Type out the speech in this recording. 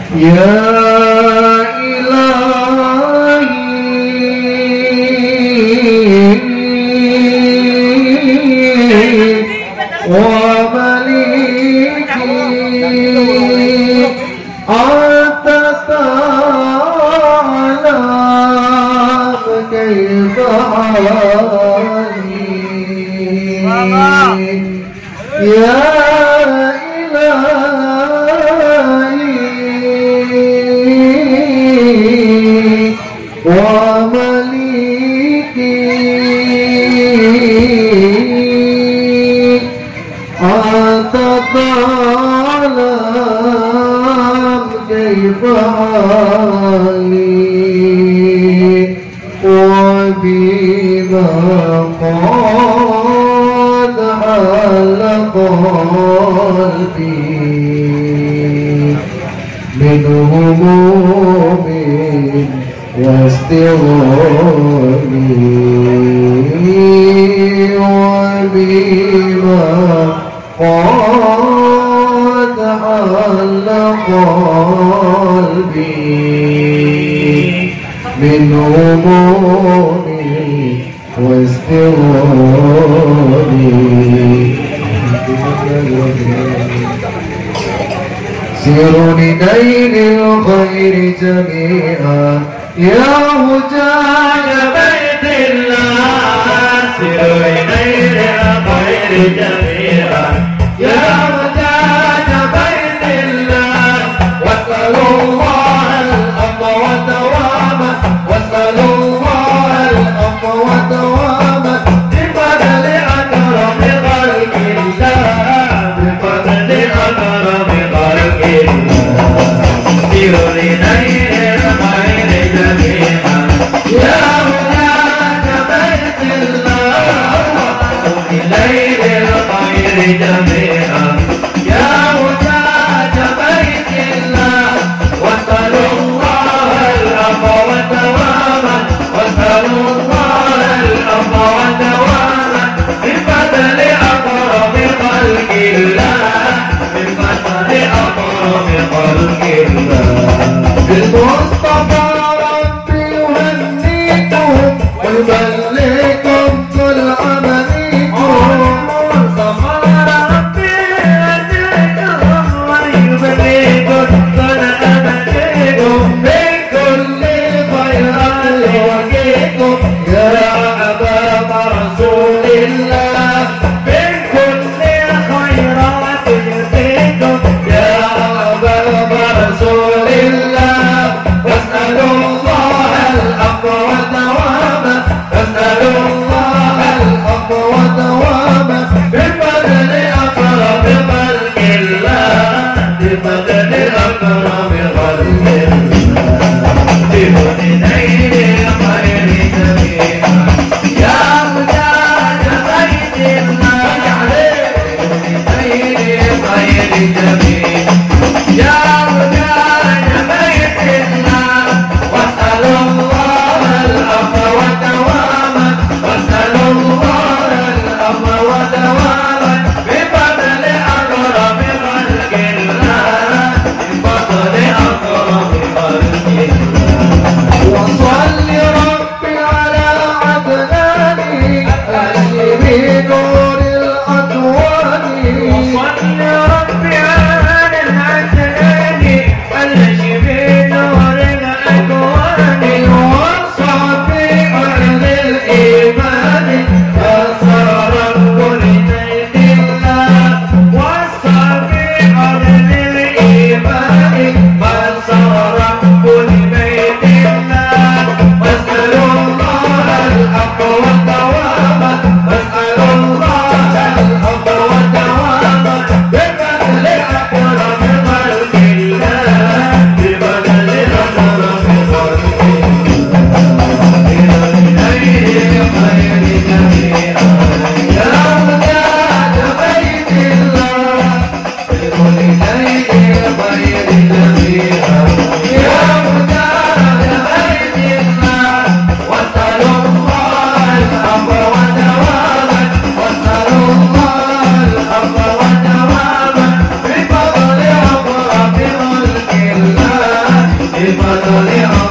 يا إلهي ومليكي أنت تعلم كيف حالي يا إلهي ومليكي أنت تعلم كيف حالي وبما قد حل قلبي من هموم واستغاني وبما قد حل قلبي من هموم واستغاني سيروا لنيل الخير جميعا يا هجاج بيت الله سيروا لنيل الخير جميعا يا هجاج بيت الله واسألوا الله الأمر ودواما واسألوا الله الأمر ودواما بفضل أكرم خلق الله بفضل أكرم خلق الله سيروا لنيل الخير جميعا يا هجاج بيت الله لنيل الخير جميعا يا هجاج بيت الله واسألوا الله الأمر ودواما واسألوا الله الأمر ودواما بفضل أكرم خلق الله بفضل أكرم خلق الله بالمصطفى ربي يهنيكم ويبلغكم كل أمانيكم بالمصطفى ربي يهنيكم ويبلغكم كل أمانيكم من كل خيرات يوفيكم يا أبا رسول الله من كل خيرات يوفيكم يا أبا رسول الله واسألوا الله الأمر ودواما واسألوا الله الأمر ودواما بفضل أكرم خلق الله بفضل أكرم خلق الله بنيل الخير جميعا يا هجاج بيت الله بنيل الخير جميعا يا هجاج بيت الله واسألوا الله الأمر ودواما واسألوا الله الأمر ودواما بفضل أكرم خلق الله بفضل أكرم خلق الله وصل ربي على عدناني أشري نور الأكوان وصل ربي على العدناني أشري نور الأكوان وصفي أهل الإيمان فصار كل بيت الله وصفي أهل الإيمان فصار كل بيت الله واسألوا الله الحق والدوام واسألوا الله بفضل